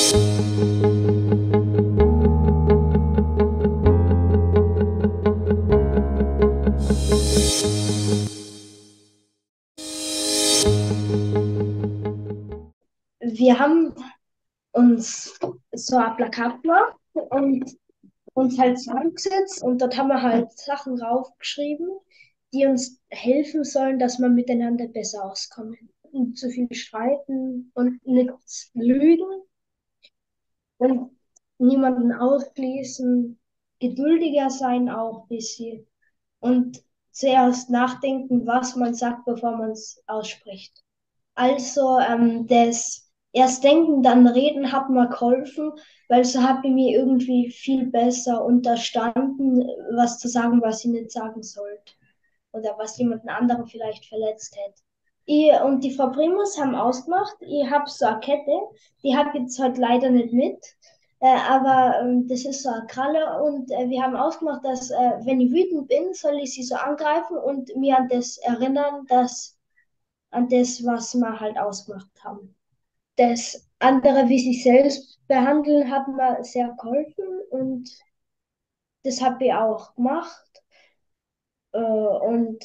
Wir haben uns so ein Plakat gemacht und uns halt zusammengesetzt und dort haben wir halt Sachen draufgeschrieben, die uns helfen sollen, dass wir miteinander besser auskommen. Nicht zu viel streiten und nicht lügen und niemanden ausschließen, geduldiger sein auch ein bisschen und zuerst nachdenken, was man sagt, bevor man es ausspricht. Also das erst denken, dann reden hat mir geholfen, weil so habe ich mir irgendwie viel besser unterstanden, was zu sagen, was ich nicht sagen sollte oder was jemanden anderen vielleicht verletzt hätte. Ich und die Frau Primus haben ausgemacht, ich habe so eine Kette, die habe ich jetzt heute leider nicht mit, aber das ist so eine Kralle und wir haben ausgemacht, dass wenn ich wütend bin, soll ich sie so angreifen und mir an das erinnern, dass an das, was wir halt ausgemacht haben. Das andere, wie sich selbst behandeln, hat mir sehr geholfen und das habe ich auch gemacht. Und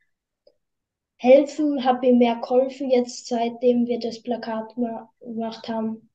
helfen habe ich mehr geholfen jetzt, seitdem wir das Plakat gemacht haben.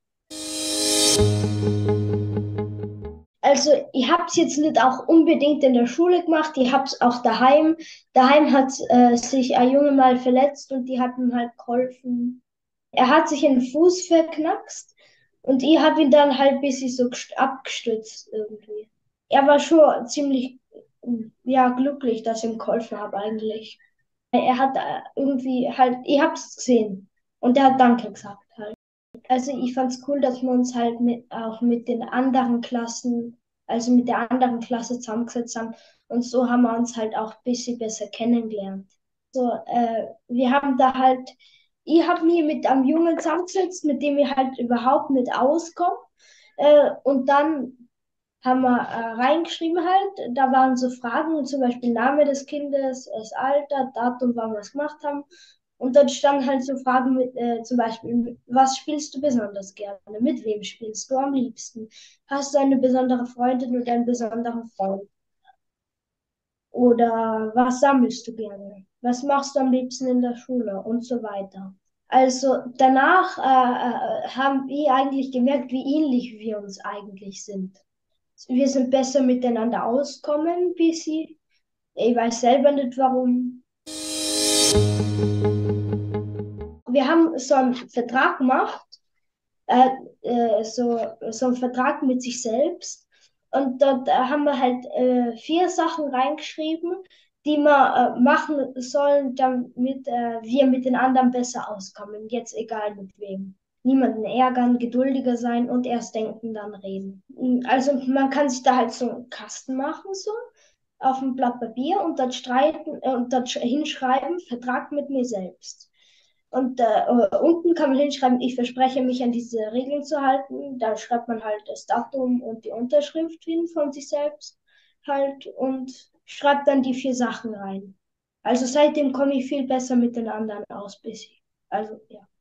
Also ich habe es jetzt nicht auch unbedingt in der Schule gemacht, ich habe es auch daheim. Daheim hat sich ein Junge mal verletzt und die hat ihm halt geholfen. Er hat sich den Fuß verknackst und ich habe ihn dann halt ein bisschen so abgestützt irgendwie. Er war schon ziemlich, ja, glücklich, dass ich ihm geholfen habe eigentlich. Er hat irgendwie halt, ich hab's gesehen und er hat Danke gesagt halt. Also ich fand's cool, dass wir uns halt auch mit den anderen Klassen, also mit der anderen Klasse zusammengesetzt haben und so haben wir uns halt auch ein bisschen besser kennengelernt. So, wir haben da halt, ich habe mich mit einem Jungen zusammengesetzt, mit dem ich halt überhaupt nicht auskomme. Und dann haben wir reingeschrieben halt, da waren so Fragen, zum Beispiel Name des Kindes, das Alter, Datum, wann wir es gemacht haben. Und dort standen halt so Fragen mit, zum Beispiel, was spielst du besonders gerne? Mit wem spielst du am liebsten? Hast du eine besondere Freundin oder einen besonderen Freund? Oder was sammelst du gerne? Was machst du am liebsten in der Schule? Und so weiter. Also danach haben wir eigentlich gemerkt, wie ähnlich wir uns eigentlich sind. Wir sind besser miteinander auskommen, bis sie. Ich weiß selber nicht warum. Wir haben so einen Vertrag gemacht, äh, so einen Vertrag mit sich selbst. Und dort haben wir halt 4 Sachen reingeschrieben, die wir machen sollen, damit wir mit den anderen besser auskommen. Jetzt egal mit wem. Niemanden ärgern, geduldiger sein und erst denken, dann reden. Also man kann sich da halt so einen Kasten machen, so auf ein Blatt Papier und dort streiten und dort hinschreiben, Vertrag mit mir selbst. Und unten kann man hinschreiben, ich verspreche mich an diese Regeln zu halten. Da schreibt man halt das Datum und die Unterschrift hin von sich selbst halt und schreibt dann die 4 Sachen rein. Also seitdem komme ich viel besser mit den anderen aus, bis ich. Also ja.